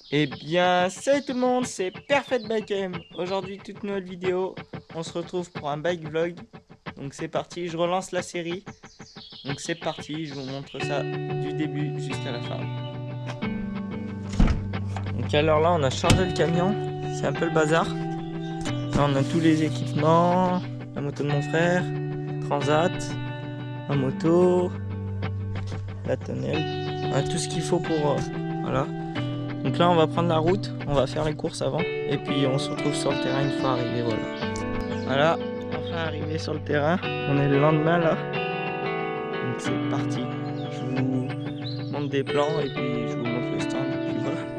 Eh bien, salut tout le monde, c'est Perfect Bike M. Aujourd'hui, toute nouvelle vidéo. On se retrouve pour un bike vlog. Donc c'est parti, je relance la série. Donc c'est parti, je vous montre ça du début jusqu'à la fin. Donc alors là, on a chargé le camion. C'est un peu le bazar. Là, on a tous les équipements. La moto de mon frère, Transat, la moto, la tonnelle. On a tout ce qu'il faut pour... voilà. Donc là on va prendre la route, on va faire les courses avant et puis on se retrouve sur le terrain une fois arrivé, voilà. Voilà, enfin arrivé sur le terrain, on est le lendemain là. Donc c'est parti, je vous montre des plans et puis je vous montre le stand et puis voilà.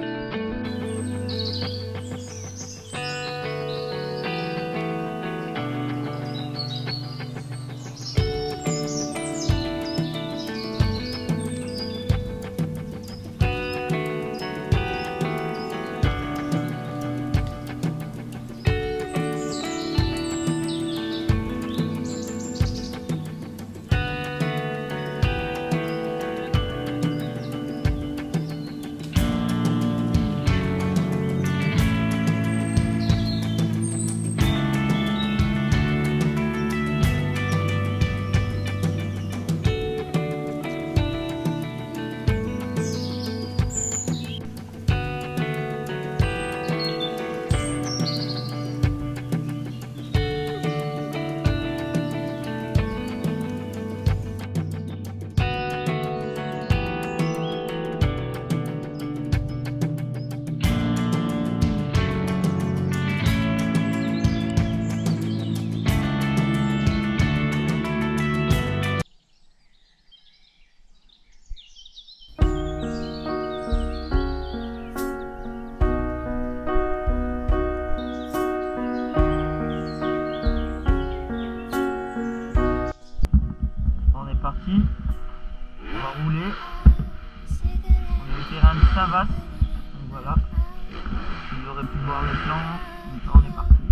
Parti, on va rouler, on est au terrain de Savas, donc voilà, vous aurez pu voir le plan, donc là on est parti.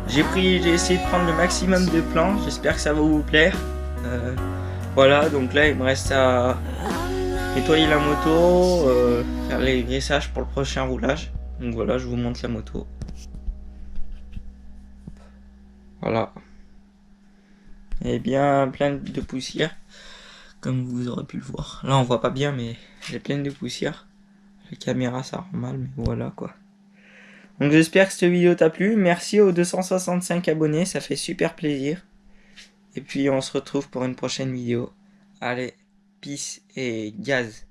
J'ai essayé de prendre le maximum de plans, j'espère que ça va vous plaire. Voilà, donc là il me reste à nettoyer la moto, faire les graissages pour le prochain roulage. Donc voilà, je vous montre la moto. Voilà. Elle est bien pleine de poussière, comme vous aurez pu le voir. Là on voit pas bien, mais elle est pleine de poussière. La caméra ça rend mal, mais voilà quoi. Donc j'espère que cette vidéo t'a plu. Merci aux 265 abonnés, ça fait super plaisir. Et puis on se retrouve pour une prochaine vidéo. Allez, peace et gaz.